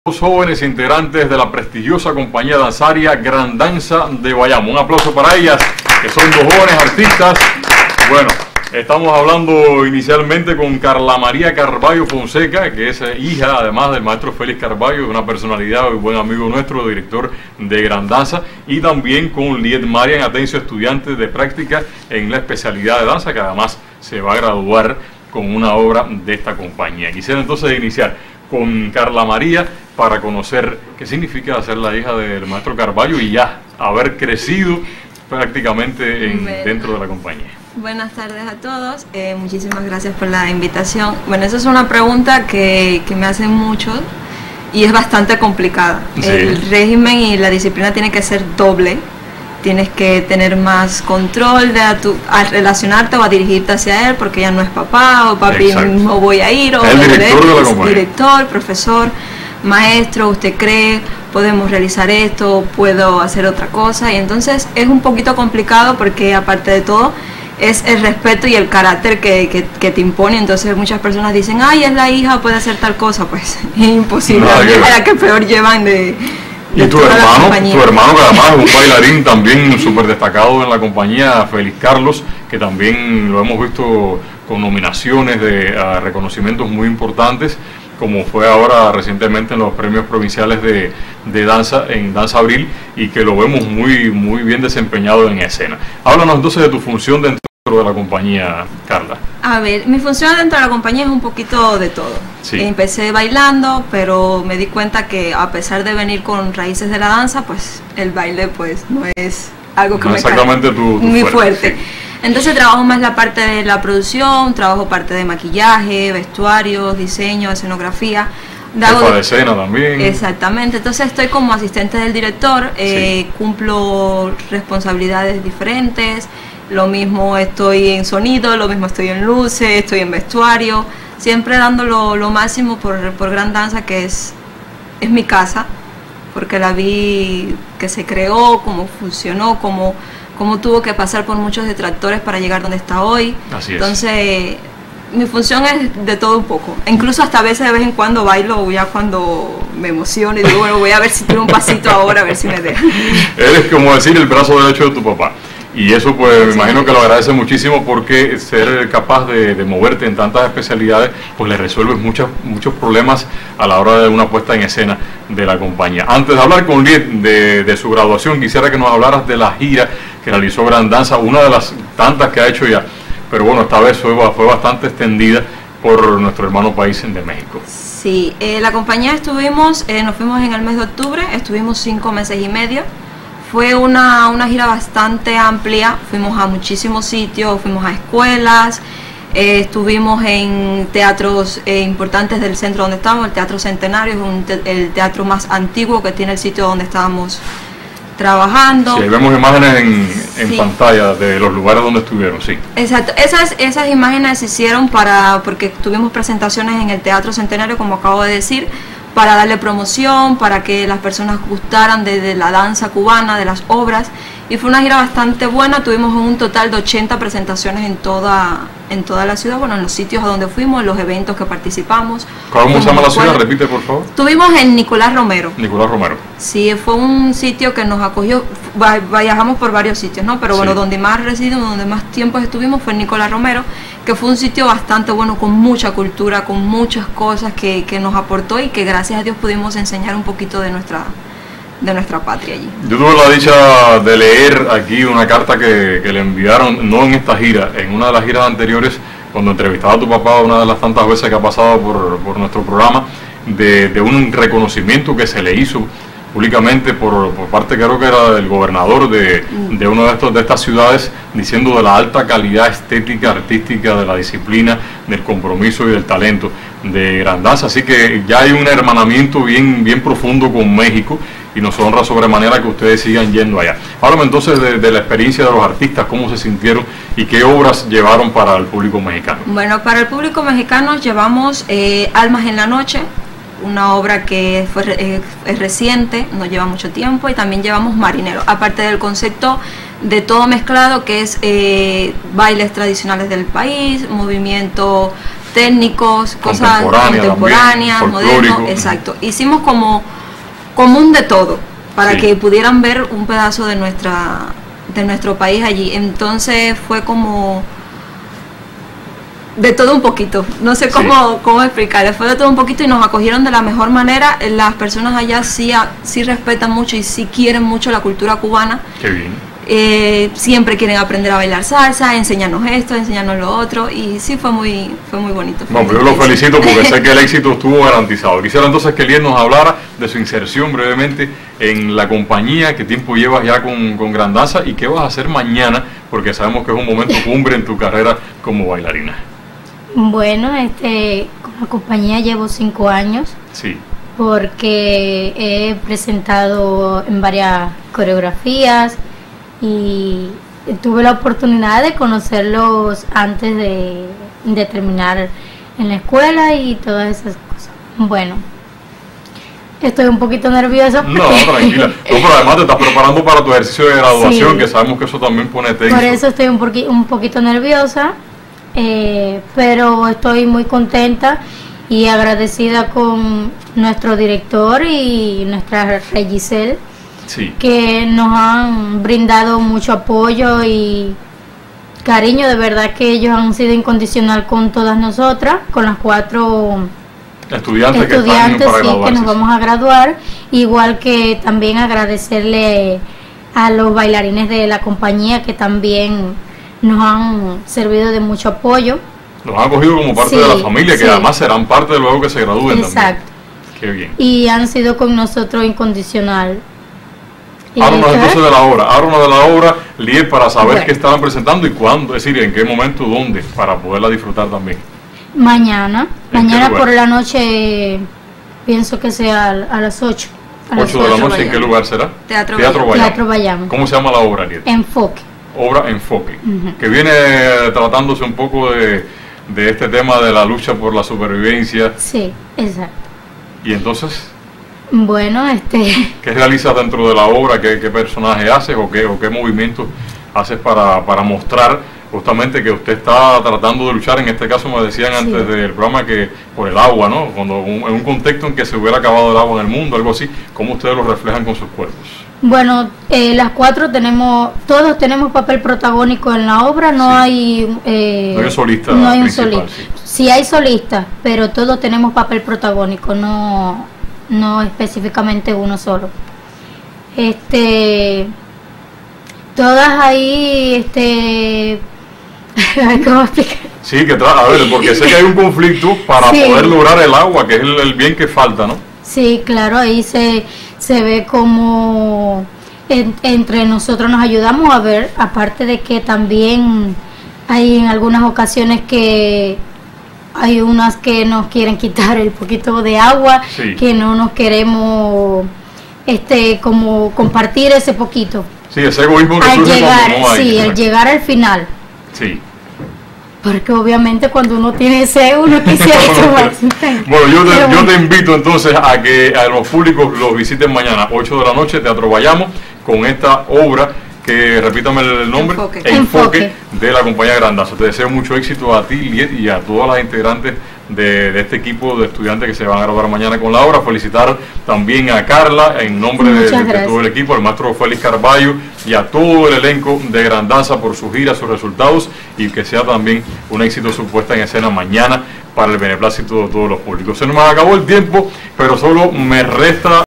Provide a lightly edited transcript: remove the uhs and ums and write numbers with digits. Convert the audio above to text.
Los jóvenes integrantes de la prestigiosa compañía danzaria Gran Danza de Bayamo. Un aplauso para ellas, que son dos jóvenes artistas. Bueno, estamos hablando inicialmente con Carla María Carballo Fonseca, que es hija además del maestro Félix Carballo, una personalidad y buen amigo nuestro, director de Gran Danza, y también con Liet Marian Atencio, estudiante de práctica en la especialidad de danza, que además se va a graduar con una obra de esta compañía. Quisiera entonces iniciar con Carla María para conocer qué significa ser la hija del maestro Carballo y ya haber crecido prácticamente dentro de la compañía. Buenas tardes a todos, muchísimas gracias por la invitación. Bueno, esa es una pregunta que me hacen muchos y es bastante complicada. Sí. El régimen y la disciplina tiene que ser doble. Tienes que tener más control al relacionarte o a dirigirte hacia él, porque ya no es papá o papi. Exacto. No voy a ir, o el director de la compañía. Director, profesor, maestro, usted cree, podemos realizar esto, puedo hacer otra cosa, y entonces es un poquito complicado porque aparte de todo es el respeto y el carácter que te impone. Entonces muchas personas dicen, ay, es la hija, puede hacer tal cosa, pues es imposible, es la que peor llevan de... Y tu hermano que además es un bailarín también súper destacado en la compañía, Félix Carlos, que también lo hemos visto con nominaciones de reconocimientos muy importantes, como fue ahora recientemente en los premios provinciales de danza, en Danza Abril, y que lo vemos muy bien desempeñado en escena. Háblanos entonces de tu función dentro de la compañía, Carla. A ver, mi función dentro de la compañía es un poquito de todo. Sí. Empecé bailando, pero me di cuenta que a pesar de venir con raíces de la danza, pues el baile pues no es algo que no me exactamente muy fuerte. Sí. Entonces trabajo más la parte de la producción, trabajo parte de maquillaje, vestuarios, diseño, escenografía. Jefa de escena también. Exactamente, entonces estoy como asistente del director, sí. Cumplo responsabilidades diferentes. Lo mismo estoy en sonido, lo mismo estoy en luces, estoy en vestuario, siempre dando lo máximo por Gran Danza, que es mi casa, porque la vi que se creó, cómo funcionó, cómo tuvo que pasar por muchos detractores para llegar donde está hoy. Así es. Entonces, mi función es de todo un poco. Incluso hasta a veces de vez en cuando bailo, ya cuando me emociono y digo, bueno, voy a ver si tiro un pasito ahora, a ver si me deja. Eres como decir el brazo derecho de tu papá. Y eso pues me imagino que lo agradece muchísimo, porque ser capaz de moverte en tantas especialidades pues le resuelves muchos problemas a la hora de una puesta en escena de la compañía. Antes de hablar con Liet de su graduación, quisiera que nos hablaras de la gira que realizó Gran Danza, una de las tantas que ha hecho ya, pero bueno, esta vez fue bastante extendida por nuestro hermano país de México. Sí, la compañía nos fuimos en el mes de octubre, estuvimos 5 meses y medio. Fue una gira bastante amplia, fuimos a muchísimos sitios, fuimos a escuelas, estuvimos en teatros importantes del centro donde estábamos. El Teatro Centenario es el teatro más antiguo que tiene el sitio donde estábamos trabajando. Sí, vemos imágenes en sí. Pantalla de los lugares donde estuvieron, sí. Exacto, esas imágenes se hicieron porque tuvimos presentaciones en el Teatro Centenario, como acabo de decir, para darle promoción, para que las personas gustaran de la danza cubana, de las obras, y fue una gira bastante buena. Tuvimos un total de 80 presentaciones en toda la ciudad, bueno, en los sitios a donde fuimos, en los eventos que participamos. ¿Cómo se llama la ciudad? Repite, por favor. Estuvimos en Nicolás Romero. Nicolás Romero. Sí, fue un sitio que nos acogió, viajamos por varios sitios, ¿no? Pero bueno, sí. Donde más residimos, donde más tiempo estuvimos fue en Nicolás Romero, que fue un sitio bastante bueno, con mucha cultura, con muchas cosas que nos aportó, y que gracias a Dios pudimos enseñar un poquito de nuestra patria allí. Yo tuve la dicha de leer aquí una carta que le enviaron, no en esta gira, en una de las giras anteriores, cuando entrevistaba a tu papá, una de las tantas veces que ha pasado por nuestro programa, de un reconocimiento que se le hizo públicamente por parte, creo que era del gobernador de una de estas ciudades, diciendo de la alta calidad estética, artística, de la disciplina, del compromiso y del talento de Gran Danza. Así que ya hay un hermanamiento bien profundo con México, y nos honra sobremanera que ustedes sigan yendo allá. Háblame entonces de la experiencia de los artistas, cómo se sintieron y qué obras llevaron para el público mexicano. Bueno, para el público mexicano llevamos Almas en la Noche, una obra que es reciente, no lleva mucho tiempo, y también llevamos Marinero, aparte del concepto de todo mezclado, que es bailes tradicionales del país, movimiento técnicos, cosas contemporáneas, modernos, folclórico. exacto. Hicimos como un de todo, para Sí. que pudieran ver un pedazo de nuestro país allí. Entonces fue como de todo un poquito, no sé cómo explicarles, fue de todo un poquito y nos acogieron de la mejor manera. Las personas allá sí respetan mucho y sí quieren mucho la cultura cubana. Qué bien. Siempre quieren aprender a bailar salsa, enseñarnos esto, enseñarnos lo otro, y sí fue muy bonito. Bueno, pues yo lo felicito porque sé que el éxito estuvo garantizado. Quisiera entonces que Liet nos hablara de su inserción brevemente en la compañía, qué tiempo llevas ya con Gran Danza y qué vas a hacer mañana, porque sabemos que es un momento cumbre en tu carrera como bailarina. Bueno, con la compañía llevo 5 años. Sí. Porque he presentado en varias coreografías y tuve la oportunidad de conocerlos antes de terminar en la escuela y todas esas cosas. Bueno, estoy un poquito nerviosa. No, tranquila. No, pero además te estás preparando para tu ejercicio de graduación, Sí. que sabemos que eso también pone tenso. Por eso estoy un poquito nerviosa, pero estoy muy contenta y agradecida con nuestro director y nuestra Rey Giselle, Sí. que nos han brindado mucho apoyo y cariño. De verdad que ellos han sido incondicional con todas nosotras, con las 4 Estudiantes que están para sí, graduarse. que nos vamos a graduar. Igual que también agradecerle a los bailarines de la compañía, que también nos han servido de mucho apoyo. Los han acogido como parte Sí, de la familia, que sí. además serán parte de luego que se gradúen también. Exacto. Qué bien. Y han sido con nosotros incondicional. Y Háblanos esto entonces es de la obra. Háblanos de la obra, Liet, para saber Bueno. qué estarán presentando y cuándo, es decir, en qué momento, dónde, para poderla disfrutar también. mañana. ¿En qué Mañana lugar? por la noche, pienso que sea a las 8. A las 8 de la 8 noche, ¿en qué Bayamo. lugar será? Teatro Bayamo. Teatro Bayamo. ¿Cómo se llama la obra, Liet? Enfoque. Obra Enfoque, Ujú. que viene tratándose un poco de este tema de la lucha por la supervivencia. Sí, exacto. Y entonces, Bueno, ¿qué realizas dentro de la obra? ¿Qué personaje haces o qué movimientos haces para mostrar justamente que usted está tratando de luchar? En este caso me decían Sí. antes del programa que por el agua, ¿no? Cuando en un contexto en que se hubiera acabado el agua en el mundo, algo así, ¿cómo ustedes lo reflejan con sus cuerpos? bueno, las 4 todos tenemos papel protagónico en la obra. No Sí. hay No hay un solista no hay un principal, solista. sí. Sí hay solistas, pero todos tenemos papel protagónico, no específicamente uno solo. Todas ahí, ¿cómo explicar? Sí, a ver, porque sé que hay un conflicto para Sí. poder lograr el agua, que es el bien que falta, ¿no? Sí, claro, ahí se ve como entre nosotros nos ayudamos a ver, aparte de que también hay en algunas ocasiones que hay unas que nos quieren quitar el poquito de agua, Sí. que no nos queremos como compartir ese poquito. Sí, ese egoísmo que Al surge llegar, cuando no hay. sí, al llegar al final. Sí. Porque obviamente cuando uno tiene ese, uno quisiera tomar. Bueno, yo Pero te bueno. invito entonces a que a los públicos los visiten mañana, 8 de la noche, Teatro Bayamo, con esta obra que, repítame el nombre, Enfoque. Enfoque. de la compañía Gran Danza. Te deseo mucho éxito a ti, Liet, y a todas las integrantes de este equipo de estudiantes que se van a graduar mañana con la obra. Felicitar también a Carla en nombre de Muchas gracias. todo el equipo, al maestro Félix Carballo y a todo el elenco de Gran Danza por su gira, sus resultados, y que sea también un éxito su puesta en escena mañana para el beneplácito de todos los públicos. Se nos acabó el tiempo, pero solo me resta